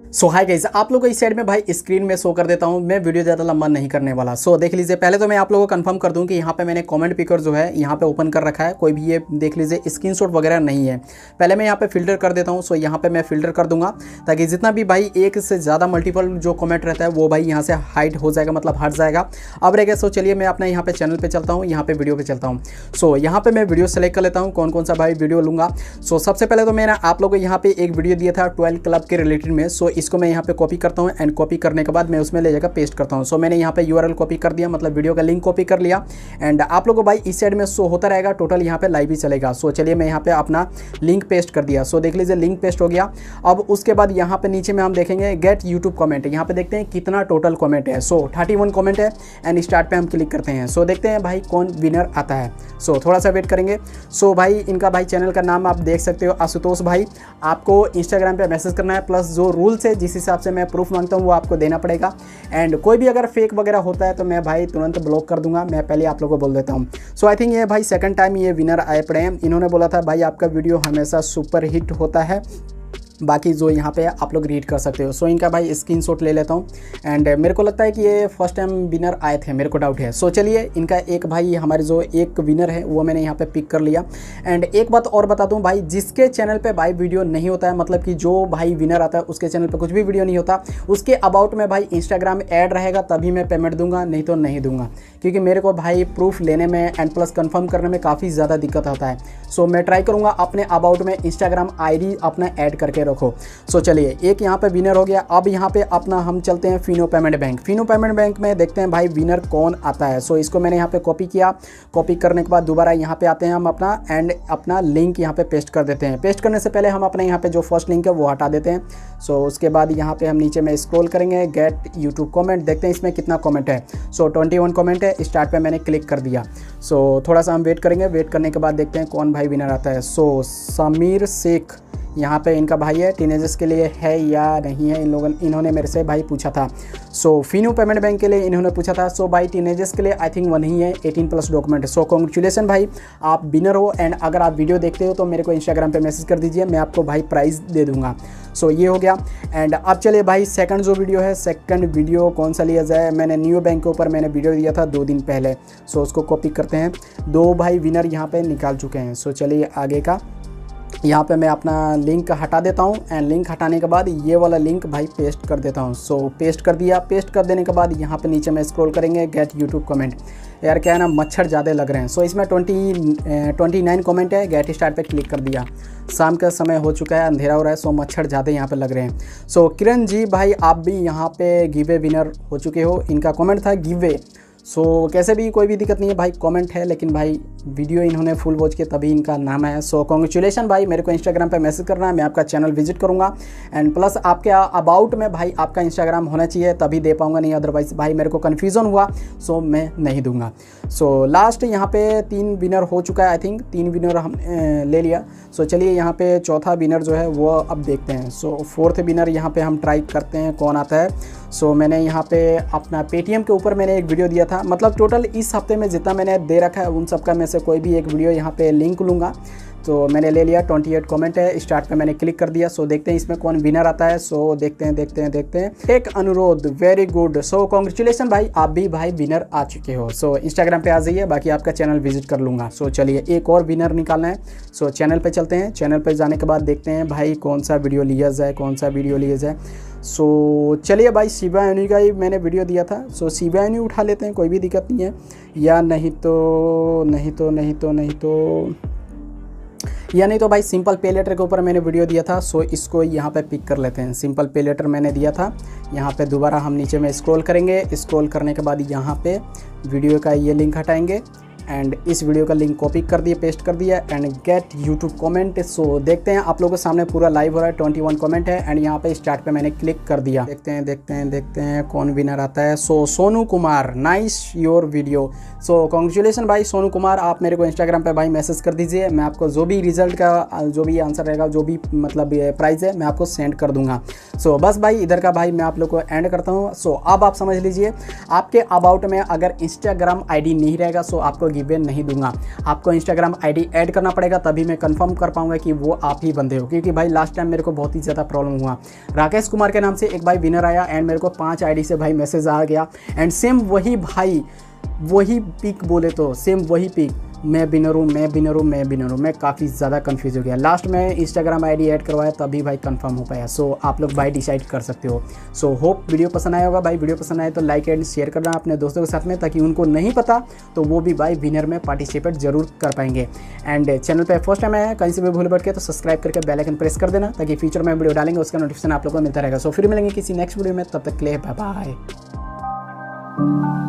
सो hi guys, आप लोगों को इस साइड में भाई स्क्रीन में शो कर देता हूं। मैं वीडियो ज़्यादा लंबा नहीं करने वाला। सो देख लीजिए, पहले तो मैं आप लोगों को कंफर्म कर दूं कि यहाँ पे मैंने कमेंट पिकर जो है यहाँ पे ओपन कर रखा है। कोई भी ये देख लीजिए स्क्रीनशॉट वगैरह नहीं है। पहले मैं यहाँ पे फिल्टर कर देता हूँ। सो यहाँ पे मैं फिल्टर कर दूंगा ताकि जितना भी भाई एक से ज़्यादा मल्टीपल जो कमेंट रहता है वो भाई यहाँ से हाइड हो जाएगा, मतलब हट जाएगा। अब रहेगा। सो चलिए मैं अपना यहाँ पे चैनल पर चलता हूँ, यहाँ पे वीडियो पर चलता हूँ। सो यहाँ पे मैं वीडियो सेलेक्ट कर लेता हूँ कौन कौन सा भाई वीडियो लूँगा। सो सबसे पहले तो मैंने आप लोगों को यहाँ पे एक वीडियो दिया था 12 क्लब के रिलेटेड में। सो इसको मैं यहाँ पे कॉपी करता हूँ एंड कॉपी करने के बाद मैं उसमें ले जाकर पेस्ट करता हूँ। सो मैंने यहाँ पे यूआरएल कॉपी कर दिया, मतलब वीडियो का लिंक कॉपी कर लिया। एंड आप लोगों को भाई इस साइड में शो होता रहेगा, टोटल यहाँ पे लाइव ही चलेगा। सो चलिए मैं यहाँ पे अपना लिंक पेस्ट कर दिया। सो देख लीजिए लिंक पेस्ट हो गया। अब उसके बाद यहाँ पे नीचे में हम देखेंगे गेट यूट्यूब कमेंट। यहाँ पे देखते हैं कितना टोटल कमेंट है। सो 31 कमेंट है एंड स्टार्ट पे हम क्लिक करते हैं। सो देखते हैं भाई कौन विनर आता है। सो थोड़ा सा वेट करेंगे। सो भाई इनका भाई चैनल का नाम आप देख सकते हो, आशुतोष भाई। आपको इंस्टाग्राम पे मैसेज करना है, प्लस जो रूल्स है जिस हिसाब से मैं प्रूफ मांगता हूँ वो आपको देना पड़ेगा। एंड कोई भी अगर फेक वगैरह होता है तो मैं भाई तुरंत ब्लॉक कर दूंगा। मैं पहले आप लोगों को बोल देता हूँ। सो आई थिंक ये भाई सेकंड टाइम ये विनर आए पड़े हैं। इन्होंने बोला था भाई आपका वीडियो हमेशा सुपर हिट होता है, बाकी जो यहाँ पे आप लोग रीड कर सकते हो। सो इनका भाई स्क्रीनशॉट ले लेता हूँ। एंड मेरे को लगता है कि ये फर्स्ट टाइम विनर आए थे, मेरे को डाउट है। सो चलिए इनका एक भाई हमारे जो एक विनर है वो मैंने यहाँ पे पिक कर लिया। एंड एक बात और बता दूँ भाई, जिसके चैनल पे भाई वीडियो नहीं होता है, मतलब कि जो भाई विनर आता है उसके चैनल पर कुछ भी वीडियो नहीं होता, उसके अबाउट में भाई इंस्टाग्राम ऐड रहेगा तभी मैं पेमेंट दूंगा, नहीं तो नहीं दूंगा। क्योंकि मेरे को भाई प्रूफ लेने में एंड प्लस कन्फर्म करने में काफ़ी ज़्यादा दिक्कत होता है। सो मैं ट्राई करूँगा अपने अबाउट में इंस्टाग्राम ID अपना ऐड करके रखो। सो चलिए एक यहाँ पे विनर हो गया। अब यहाँ पे अपना हम चलते हैं Fino payment bank. Fino payment bank में देखते हैं भाई विनर कौन आता है। सो इसको मैंने यहाँ पे कॉपी किया। कॉपी करने के बाद दोबारा यहाँ पे आते हैं हम अपना एंड अपना लिंक यहाँ पे पेस्ट कर देते हैं। पेस्ट करने से पहले हम अपने यहाँ पे जो फर्स्ट लिंक है वो हटा देते हैं। सो उसके बाद यहाँ पे हम नीचे में स्क्रॉल करेंगे, गेट यूट्यूब कमेंट, देखते हैं इसमें कितना कमेंट है। सो 21 कमेंट है। स्टार्ट पे मैंने क्लिक कर दिया। सो थोड़ा सा हम वेट करेंगे। वेट करने के बाद देखते हैं कौन भाई विनर आता है। सो समीर शेख यहाँ पे इनका भाई है, टीनेजर्स के लिए है या नहीं है, इन्होंने मेरे से भाई पूछा था। सो फिनो पेमेंट बैंक के लिए इन्होंने पूछा था। सो भाई टीनेजर्स के लिए आई थिंक वो नहीं है, 18+ डॉक्यूमेंट है। सो कॉन्ग्रेचुलेसन भाई, आप विनर हो। एंड अगर आप वीडियो देखते हो तो मेरे को इंस्टाग्राम पे मैसेज कर दीजिए, मैं आपको भाई प्राइज़ दे दूंगा। सो ये हो गया। एंड अब चलिए भाई सेकंड जो वीडियो है, सेकंड वीडियो कौन सा लिया जाए। मैंने न्यू बैंक के ऊपर मैंने वीडियो दिया था 2 दिन पहले। सो उसको कॉपी करते हैं। 2 भाई विनर यहाँ पे निकाल चुके हैं। सो चलिए आगे का यहाँ पे मैं अपना लिंक हटा देता हूँ। एंड लिंक हटाने के बाद ये वाला लिंक भाई पेस्ट कर देता हूँ। सो पेस्ट कर दिया। पेस्ट कर देने के बाद यहाँ पे नीचे में स्क्रॉल करेंगे, गेट यूट्यूब कमेंट। यार क्या है ना, मच्छर ज़्यादा लग रहे हैं। सो इसमें 29 कमेंट है। गेट स्टार्ट पे क्लिक कर दिया। शाम का समय हो चुका है, अंधेरा हो रहा है। सो मच्छर ज़्यादा यहाँ पे लग रहे हैं। सो किरण जी भाई आप भी यहाँ पे गिवे विनर हो चुके हो। इनका कमेंट था गिवे। सो कैसे भी कोई भी दिक्कत नहीं है भाई, कमेंट है, लेकिन भाई वीडियो इन्होंने फुल वॉच किया तभी इनका नाम है। सो कॉन्ग्रेचुलेसन भाई, मेरे को इंस्टाग्राम पे मैसेज करना है, मैं आपका चैनल विजिट करूंगा। एंड प्लस आपके अबाउट में भाई आपका इंस्टाग्राम होना चाहिए तभी दे पाऊंगा, नहीं अदरवाइज भाई मेरे को कन्फ्यूज़न हुआ सो मैं नहीं दूंगा। सो लास्ट यहाँ पे 3 विनर हो चुका है। आई थिंक 3 विनर हम ले लिया। सो चलिए यहाँ पे चौथा विनर जो है वो अब देखते हैं। सो 4th विनर यहाँ पे हम ट्राई करते हैं कौन आता है। सो मैंने यहाँ पे अपना पेटीएम के ऊपर मैंने एक वीडियो दिया था, मतलब टोटल इस हफ्ते में जितना मैंने दे रखा है उन सब का में से कोई भी एक वीडियो यहाँ पे लिंक लूँगा। तो मैंने ले लिया। 28 कमेंट है। स्टार्ट पे मैंने क्लिक कर दिया। सो देखते हैं इसमें कौन विनर आता है। सो देखते हैं। एक अनुरोध, वेरी गुड। सो कॉन्ग्रेचुलेसन भाई, आप भी भाई विनर आ चुके हो। सो इंस्टाग्राम पे आ जाइए, बाकी आपका चैनल विजिट कर लूँगा। सो चलिए एक और विनर निकालना है। सो चैनल पे चलते हैं। चैनल पे जाने के बाद देखते हैं भाई कौन सा वीडियो लिया जाए। सो चलिए भाई शिवा एन्यू का ही मैंने वीडियो दिया था। सो शिवा एन्यू उठा लेते हैं, कोई भी दिक्कत नहीं है। या नहीं तो भाई सिंपल पे लेटर के ऊपर मैंने वीडियो दिया था। सो इसको यहाँ पे पिक कर लेते हैं। सिंपल पे लेटर मैंने दिया था। यहाँ पे दोबारा हम नीचे में स्क्रॉल करेंगे। स्क्रॉल करने के बाद यहाँ पे वीडियो का ये लिंक हटाएंगे एंड इस वीडियो का लिंक कॉपी कर दिए, पेस्ट कर दिया and get YouTube comment. So देखते हैं आप लोगों के सामने पूरा लाइव हो रहा है। 21 कमेंट है एंड यहाँ पे स्टार्ट पे मैंने क्लिक कर दिया। देखते हैं कौन विनर आता है। So Sonu Kumar, nice your video. So congratulation भाई सोनू कुमार, आप मेरे को इंस्टाग्राम पे भाई मैसेज कर दीजिए, मैं आपको जो भी रिजल्ट का जो भी आंसर रहेगा, जो भी मतलब प्राइज़ है मैं आपको सेंड कर दूंगा। सो बस भाई इधर का भाई मैं आप लोग को एंड करता हूँ। सो अब आप समझ लीजिए, आपके अबाउट में अगर इंस्टाग्राम ID नहीं रहेगा सो आपको गिव वे नहीं दूंगा। आपको इंस्टाग्राम आईडी ऐड करना पड़ेगा, तभी मैं कंफर्म कर पाऊंगा कि वो आप ही बंदे हो, क्योंकि भाई लास्ट टाइम मेरे को बहुत ही ज़्यादा प्रॉब्लम हुआ। राकेश कुमार के नाम से एक भाई विनर आया एंड मेरे को 5 आईडी से भाई मैसेज आ गया एंड सेम वही भाई वही पिक बोले तो सेम वही पिक, मैं विनर हूँ, मैं विनर हूँ, मैं विनर हूँ। मैं काफ़ी ज़्यादा कंफ्यूज हो गया। लास्ट में इंस्टाग्राम आईडी ऐड करवाया तभी भाई कंफर्म हो पाया। सो आप लोग भाई डिसाइड कर सकते हो। सो होप वीडियो पसंद आया होगा भाई। वीडियो पसंद आए तो लाइक एंड शेयर करना अपने दोस्तों के साथ में, ताकि उनको नहीं पता तो वो भी भाई विनर में पार्टिसिपेट जरूर कर पाएंगे। एंड चैनल पर फर्स्ट टाइम आया कहीं से भी भूल बैठ के तो सब्सक्राइब करके बेल आइकन प्रेस कर देना, ताकि फ्यूचर में वीडियो डालेंगे उसका नोटिफिकेशन आप लोगों को मिलता रहेगा। सो फिर मिलेंगे किसी नेक्स्ट वीडियो में, तब तक के लिए बाय बाय।